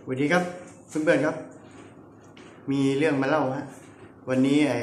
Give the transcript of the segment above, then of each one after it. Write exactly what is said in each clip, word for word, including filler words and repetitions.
สวัสดีครับเพื่อนๆครับมีเรื่องมาเล่าฮะวันนี้ไอ้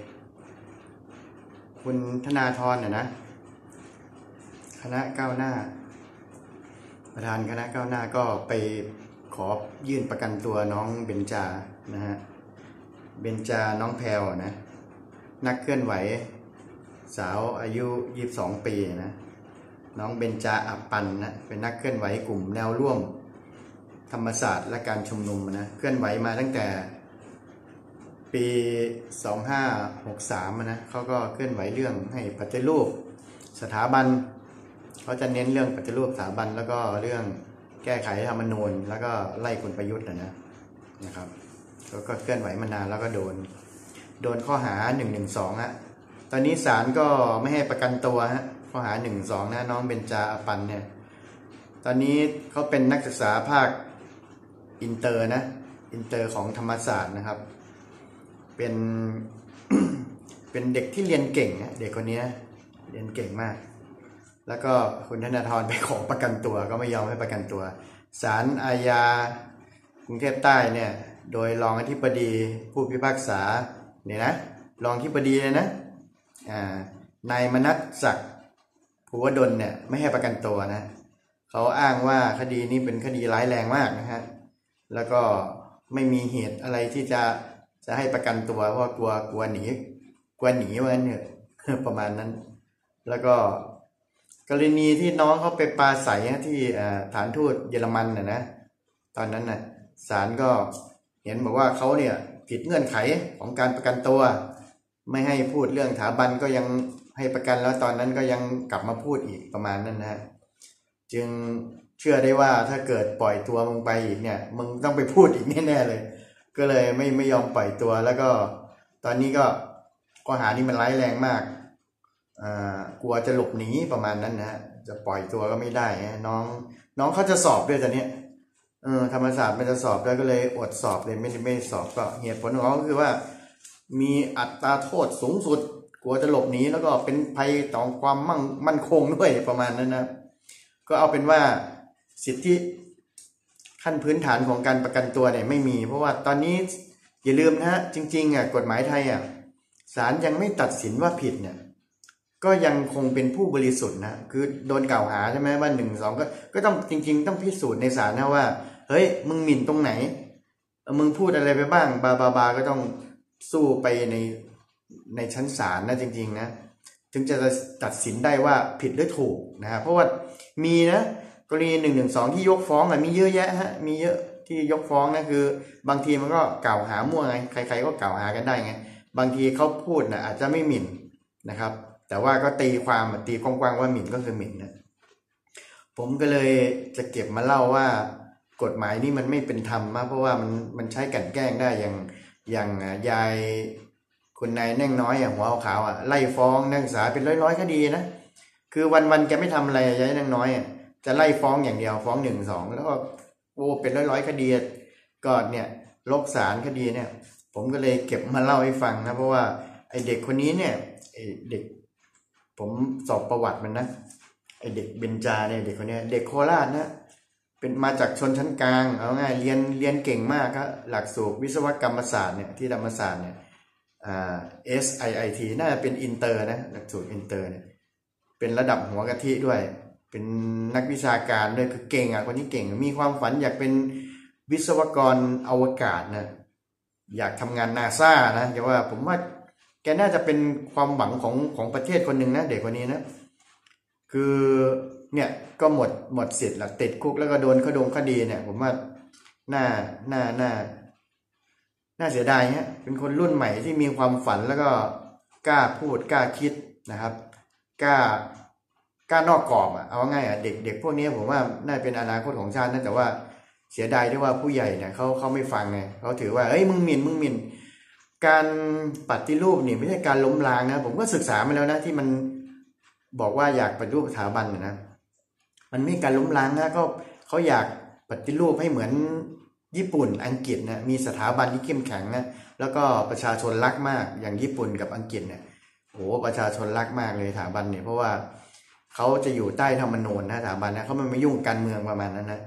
คุณธนาธรเนี่ยนะคณะก้าวหน้าประธานคณะก้าวหน้าก็ไปขอยื่นประกันตัวน้องเบญจานะฮะเบญจาน้องแพรวนะนักเคลื่อนไหวสาวอายุยี่สิบสองปีนะน้องเบญจาอัปปันนะเป็นนักเคลื่อนไหวกลุ่มแนวร่วมธรรมศาสตร์และการชุมนุมนะเคลื่อนไหวมาตั้งแต่ปีสองพันห้าร้อยหกสิบสามนะเขาก็เคลื่อนไหวเรื่องให้ปฏิรูปสถาบันเขาจะเน้นเรื่องปฏิรูปสถาบันแล้วก็เรื่องแก้ไขรัฐธรรมนูญแล้วก็ไล่คุณประยุทธ์นะนะครับเขาก็เคลื่อนไหวมานานแล้วก็โดนโดนข้อหาหนึ่งหนึ่งสองฮะตอนนี้ศาลก็ไม่ให้ประกันตัวฮะข้อหาหนึ่งสองนะน้องเบญจาอัปปันเนี่ยตอนนี้เขาเป็นนักศึกษาภาคอินเตอร์นะอินเตอร์ของธรรมศาสตร์นะครับเป็น เป็นเด็กที่เรียนเก่งนะเด็กคนนี้เรียนเก่งมากแล้วก็คุณธนาธรไปขอประกันตัวก็ไม่ยอมให้ประกันตัวศาลอาญากรุงเทพใต้เนี่ยโดยรองอธิบดีผู้พิพากษาเนี่ยนะรองอธิบดีเลยนะอ่านายมนัสศักดิ์ภูวดลเนี่ยไม่ให้ประกันตัวนะเขาอ้างว่าคดีนี้เป็นคดีร้ายแรงมากนะฮะแล้วก็ไม่มีเหตุอะไรที่จะจะให้ประกันตัวเพราะกลัวกลัวหนีกลัวหนีว่างั้นเนี่ยประมาณนั้นแล้วก็กรณีที่น้องเขาไปปราศัยที่ฐานทูตเยอรมันน่ะนะตอนนั้นน่ะศาลก็เห็นบอกว่าเขาเนี่ยผิดเงื่อนไขของการประกันตัวไม่ให้พูดเรื่องสถาบันก็ยังให้ประกันแล้วตอนนั้นก็ยังกลับมาพูดอีกประมาณนั้นนะจึงเชื่อได้ว่าถ้าเกิดปล่อยตัวมึงไปอีกเนี่ยมึงต้องไปพูดอีกแน่ๆเลยก็เลยไม่ไม่ยอมปล่อยตัวแล้วก็ตอนนี้ก็ข้อหานี้มันร้ายแรงมากอ่ากลัวจะหลบหนีประมาณนั้นนะฮะจะปล่อยตัวก็ไม่ได้น้องน้องเขาจะสอบด้วยตอนนี้เออธรรมศาสตร์มันจะสอบด้วยก็เลยอดสอบเลยไม่ไม่สอบก็เหตุผลของเขาก็คือว่ามีอัตราโทษสูงสุดกลัวจะหลบหนีแล้วก็เป็นภัยต่อความมั่งมั่นคงด้วยประมาณนั้นนะก็เอาเป็นว่าสิทธิขั้นพื้นฐานของการประกันตัวเนี่ยไม่มีเพราะว่าตอนนี้อย่าลืมนะฮะจริงๆอ่ะกฎหมายไทยอ่ะศาลยังไม่ตัดสินว่าผิดเนี่ยก็ยังคงเป็นผู้บริสุทธิ์นะคือโดนกล่าวหาใช่ไหมว่าหนึ่งสองก็ก็ต้องจริงๆต้องพิสูจน์ในศาลนะว่าเฮ้ยมึงหมิ่นตรงไหนมึงพูดอะไรไปบ้างบาบาบาก็ต้องสู้ไปในในชั้นศาลนะจริงๆนะถึงจะตัดสินได้ว่าผิดหรือถูกนะเพราะว่ามีนะกรณีหนึ่งหนึ่งสองที่ยกฟ้องอะมีเยอะแยะฮะมีเยอะที่ยกฟ้องนะคือบางทีมันก็กล่าวหามั่วไงใครๆก็กล่าวหากันได้ไงบางทีเขาพูดนะอาจจะไม่หมิ่นนะครับแต่ว่าก็ตีความตีกว้างๆว่าหมิ่นก็คือหมิ่นนะผมก็เลยจะเก็บมาเล่าว่ากฎหมายนี่มันไม่เป็นธรรมมากเพราะว่ามันมันใช้กลั่นแกล้งได้อย่างอย่างยายคุณนายแน่งน้อยอย่างหัวขาวอ่ะไล่ฟ้องนักศึกษาเป็นร้อยๆคดีนะคือวันๆแกไม่ทำอะไรยายแน่งน้อยอ่ะจะไล่ฟ้องอย่างเดียวฟ้องหนึ่งสองแล้วก็โอ้เป็นร้อยๆคดีก็เนี่ยลกศาลคดีเนี่ยผมก็เลยเก็บมาเล่าให้ฟังนะเพราะว่าไอเด็กคนนี้เนี่ยไอเด็กผมสอบประวัติมันนะไอเด็กเบญจาเนี่ยเด็กคนนี้เด็กโคราชนะเป็นมาจากชนชั้นกลางเอาง่ายเรียนเรียนเก่งมากครับหลักสูตรวิศวกรรมศาสตร์เนี่ยที่ธรรมศาสตร์เนี่ยอ่า เอส ไอ ไอ ที น่าจะเป็นอินเตอร์นะหลักสูตรอินเตอร์เนี่ยเป็นระดับหัวกะทิด้วยเป็นนักวิชาการด้วยคือเก่งอ่ะคนนี้เก่งมีความฝันอยากเป็นวิศวกรอวกาศนะอยากทำงานนาซานะแต่ว่าผมว่าแกน่าจะเป็นความหวังของของประเทศคนหนึ่งนะเด็กคนนี้นะคือเนี่ยก็หมดหมดสิทธิ์ละติดคุกแล้วก็โดนคดงคดีเนี่ยผมว่าน่าน่าน่าน่าเสียดายฮะเป็นคนรุ่นใหม่ที่มีความฝันแล้วก็กล้าพูดกล้าคิดนะครับกล้ากล้านอกกรอบอ่ะเอาง่ายอ่ะเด็กเด็กพวกนี้ผมว่าน่าเป็นอนาคตของชาตินะแต่ว่าเสียดายที่ว่าผู้ใหญ่เนี่ยเขาเขาไม่ฟังไงเขาถือว่าเอ้ยมึงหมิ่นมึงหมิ่นการปฏิรูปนี่ไม่ใช่การล้มล้างนะผมก็ศึกษามาแล้วนะที่มันบอกว่าอยากปฏิรูปสถาบันนะมันไม่การล้มล้างนะก็เขาอยากปฏิรูปให้เหมือนญี่ปุ่นอังกฤษนะมีสถาบันที่เข้มแข็งนะแล้วก็ประชาชนรักมากอย่างญี่ปุ่นกับอังกฤษเนี่ยโอ้ประชาชนรักมากเลยสถาบันเนี่ยเพราะว่าเขาจะอยู่ใต้ธรรมนูญนะสถาบันนะเขาไม่มายุ่งการเมืองประมาณนั้นนะ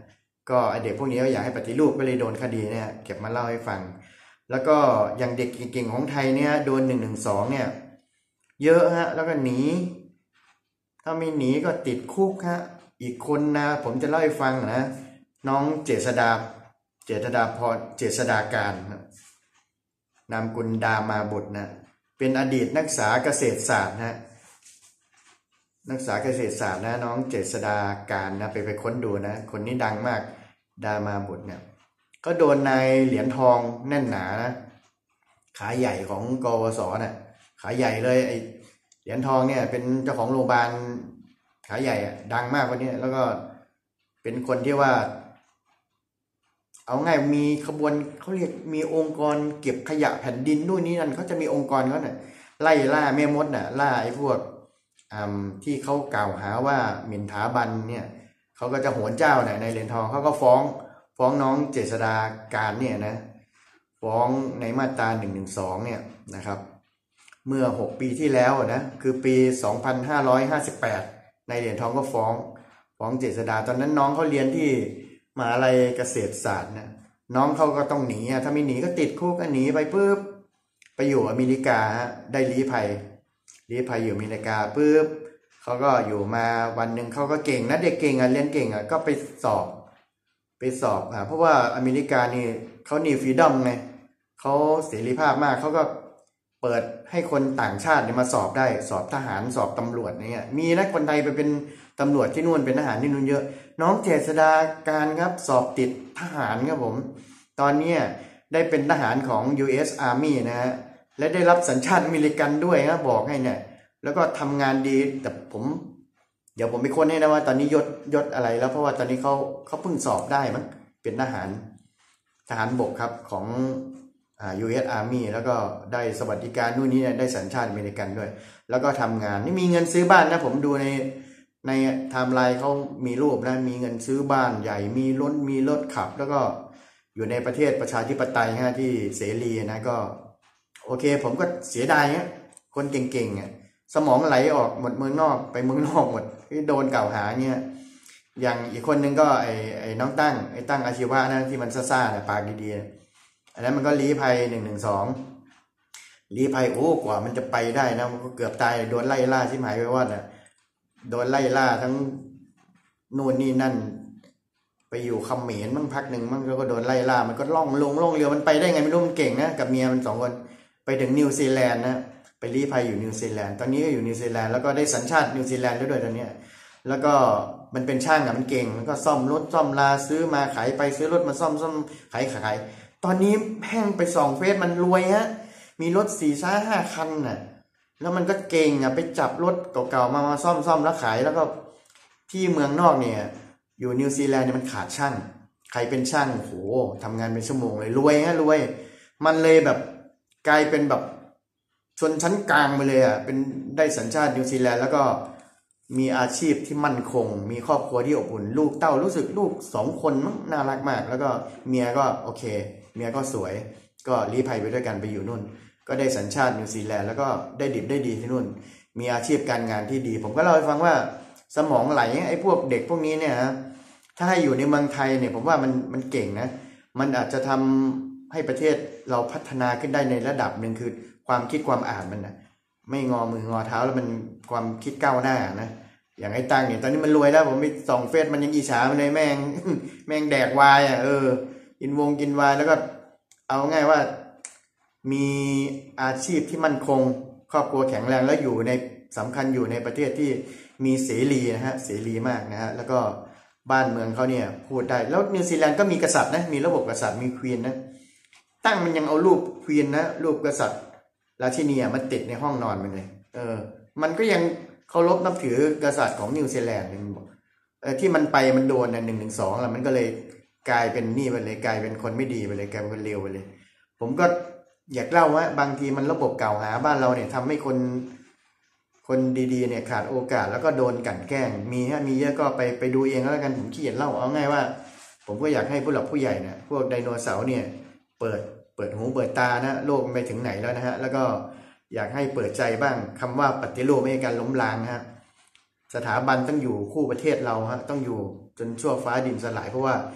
ก็เด็กพวกนี้ก็อยากให้ปฏิรูปก็เลยโดนคดีเนี่ยเก็บมาเล่าให้ฟังแล้วก็อย่างเด็กเก่งๆของไทยเนี่ยโดนหนึ่งหนึ่งสองเนี่ยเยอะฮะแล้วก็หนีถ้าไม่หนีก็ติดคุกฮะอีกคนนะผมจะเล่าให้ฟังนะน้องเจษดาเจษดาพรเจษดาการนามกุลดามาบุตรนะเป็นอดีตนักศึกษาเกษตรศาสตร์นะนักศึกษาเกษตรศาสตร์นะน้องเจษดาการนะไปไปค้นดูนะคนนี้ดังมากดามาบุตรเนี่ยก็โดนนายเหรียญทองแน่นหนานะขาใหญ่ของกวสนะขาใหญ่เลยไอเหรียญทองเนี่ยเป็นเจ้าของโรงพยาบาลขาใหญ่อะดังมากคนนี้แล้วก็เป็นคนที่ว่าเอาง่ายมีขบวนเขาเรียกมีองค์กรเก็บขยะแผ่นดินนู่นนี่นั่นเขาจะมีองค์กรเขาเนี่ยไล่ล่าแม่มดน่ะล่าไอ้พวกที่เขากล่าวหาว่าหมิ่นถาบรรณเนี่ยเขาก็จะโหนเจ้าเนี่ยในเหรียญทองเขาก็ฟ้องฟ้องน้องเจษฎาการเนี่ยนะฟ้องในมาตราหนึ่งหนึ่งสองเนี่ยนะครับเมื่อหกปีที่แล้วนะคือปีสองพันห้าร้อยห้าสิบแปดในเหรียญทองก็ฟ้องฟ้องเจษฎาตอนนั้นน้องเขาเรียนที่มหาลัยเกษตรศาสตร์นะน้องเขาก็ต้องหนีถ้าไม่หนีก็ติดคุกก็หนีไปปุ๊บไปอยู่อเมริกาได้ลี้ภัยลี้ภัยอยู่อเมริกาปุ๊บเขาก็อยู่มาวันหนึ่งเขาก็เก่งนะเด็กเก่งอ่ะเรียนเก่งอ่ะก็ไปสอบไปสอบอ่ะเพราะว่าอเมริกานี่เขานี่ฟรีดอมไงเขาเสรีภาพมากเขาก็เปิดให้คนต่างชาติเนี่ยมาสอบได้สอบทหารสอบตำรวจเนี่ยมีนะคนไทยไปเป็นตำรวจที่นู่นเป็นทหารที่นู่นเยอะน้องเจษฎาการครับสอบติดทหารครับผมตอนนี้ได้เป็นทหารของ ยู เอส Army นะฮะและได้รับสัญชาติอเมริกันด้วยนะบอกให้เนี่ยแล้วก็ทำงานดีแต่ผมเดี๋ยวผมไปค้นให้นะว่าตอนนี้ยศยศอะไรแล้วเพราะว่าตอนนี้เขาเขาเพิ่งสอบได้มั้งเป็นทหารทหารบกครับของอ่า ยู เอส Army แล้วก็ได้สวัสดิการนู่นนี่ได้สัญชาติอเมริกันด้วยแล้วก็ทำงานนี่มีเงินซื้อบ้านนะผมดูในในไทม์ไลน์เขามีรูปนะมีเงินซื้อบ้านใหญ่มีรถมีรถขับแล้วก็อยู่ในประเทศประชาธิปไตยฮะที่เสรีนะก็โอเคผมก็เสียดายฮะคนเก่งๆอ่ะสมองไหลออกหมดเมืองนอกไปเมืองนอกหมดที่โดนกล่าวหาเนี่ยอย่างอีกคนนึงก็ไอ้ไอ้น้องตั้งไอ้ตั้งอาชีวะนะที่มันซ่าๆเนี่ยปากดีๆอันนั้นมันก็ลี้ภัยหนึ่งหนึ่งสองลี้ภัยโอ้กว่ามันจะไปได้นะมันก็เกือบตายโดนไล่ล่าชิบหายไปว่าน่ะโดนไล่ล่าทั้งนู่นนี่นั่นไปอยู่เขมรมั่งพักหนึ่งมั่งแล้วก็โดนไล่ล่ามันก็ล่องลงล่องเรือมันไปได้ไงไม่รู้มันเก่งนะกับเมียมันสองคนไปถึงนิวซีแลนด์นะไปลี้ภัยอยู่นิวซีแลนด์ตอนนี้ก็อยู่นิวซีแลนด์แล้วก็ได้สัญชาตินิวซีแลนด์ด้วยตอนนี้แล้วก็มันเป็นช่างอ่ะมันเก่งมันก็ซ่อมรถซ่อมลาซื้อมาขายไปซื้อรถมาซ่อมซ่อมขายขายตอนนี้แพ่งไปส่องเฟซมันรวยฮะมีรถสี่ซ้าห้าคันน่ะแล้วมันก็เก่งอ่ะไปจับรถเก่าๆมามาซ่อมซ่อมแล้วขายแล้วก็ที่เมืองนอกเนี่ยอยู่นิวซีแลนด์เนี่ยมันขาดช่างใครเป็นช่างโหทำงานเป็นชั่วโมงเลยรวยฮะรวยมันเลยแบบกลายเป็นแบบชนชั้นกลางไปเลยอ่ะเป็นได้สัญชาตินิวซีแลนด์แล้วก็มีอาชีพที่มั่นคงมีครอบครัวที่อบอุ่นลูกเต้ารู้สึกลูกสองคนมั้งน่ารักมากแล้วก็เมียก็โอเคเมียก็สวยก็ลี้ภัยไปด้วยกันไปอยู่นู่นก็ได้สัญชาตินิวซีแลนด์แล้วก็ได้ดิบได้ดีที่นู่นมีอาชีพการงานที่ดีผมก็เล่าให้ฟังว่าสมองไหลไอ้พวกเด็กพวกนี้เนี่ยถ้าให้อยู่ในเมืองไทยเนี่ยผมว่ามันมันเก่งนะมันอาจจะทำให้ประเทศเราพัฒนาขึ้นได้ในระดับหนึ่งคือความคิดความอ่านมันนะไม่งอมืองอเท้าแล้วมันความคิดก้าวหน้านะอย่างไอ้ตังเนี่ยตอนนี้มันรวยแล้วผมไปส่องเฟซมันยังอิจฉามันเลยแม่งแม่งแดกวายอ่ะเออกินวงกินวายแล้วก็เอาง่ายว่ามีอาชีพที่มั่นคงครอบครัวแข็งแรงแล้วอยู่ในสำคัญอยู่ในประเทศที่มีเสรีนะฮะเสรีมากนะฮะแล้วก็บ้านเมืองเขาเนี่ยพูดได้แล้วนิวซีแลนด์ก็มีกษัตริย์นะมีระบบกษัตริย์มีควีนนะตั้งมันยังเอารูปควีนนะรูปกษัตริย์ราชินีมันติดในห้องนอนมันเลยเออมันก็ยังเคารพนับถือกษัตริย์ของนิวซีแลนด์มันบอกเออที่มันไปมันโดนนะหนึ่งหนึ่งสองแล้วมันก็เลยกลายเป็นนี่ไปเลยกลายเป็นคนไม่ดีไปเลยกลายเป็นคนเลวไปเลยผมก็อยากเล่าว่าบางทีมันระบบกล่าวหาบ้านเราเนี่ยทำให้คนคนดีๆเนี่ยขาดโอกาสแล้วก็โดนกลั่นแกล้งมีฮะมีเยอะก็ไปไปดูเองแล้วกันผมขี้เกียจเล่าเอาง่ายว่าผมก็อยากให้ผู้หลักผู้ใหญ่เนี่ยพวกไดโนเสาร์เนี่ยเปิดเปิดหูเปิดตานะโลกไปถึงไหนแล้วนะฮะแล้วก็อยากให้เปิดใจบ้างคำว่าปฏิรูปไม่ใช่การล้มล้างฮะสถาบันต้องอยู่คู่ประเทศเราฮะต้องอยู่จนชั่วฟ้าดินสลายเพราะว่า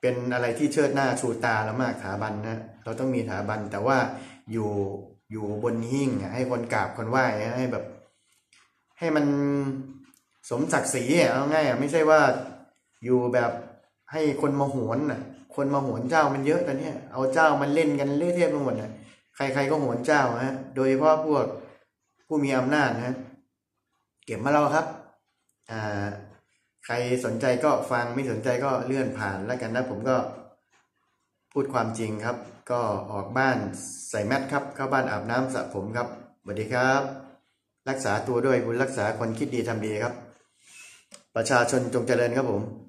เป็นอะไรที่เชิดหน้าชูตาเรามากสถาบันนะเราต้องมีสถาบันแต่ว่าอยู่อยู่บนหิ้งให้คนกราบคนไหว้ให้แบบ ให้มันสมศักดิ์ศรีเอาง่ายอ่ะไม่ใช่ว่าอยู่แบบให้คนมาโหนน่ะคนมาโหนเจ้ามันเยอะตอนนี้เอาเจ้ามันเล่นกันเละเทะไปหมดนะใครๆก็โหนเจ้าฮะโดยเฉพาะพวกผู้มีอำนาจนะเก็บมาเราครับอ่าใครสนใจก็ฟังไม่สนใจก็เลื่อนผ่านแล้วกันนะผมก็พูดความจริงครับ ก็ออกบ้านใส่แมสครับเข้าบ้านอาบน้ำสระผมครับสวัสดีครับรักษาตัวด้วยบุญรักษาคนคิดดีทำดีครับประชาชนจงเจริญครับผม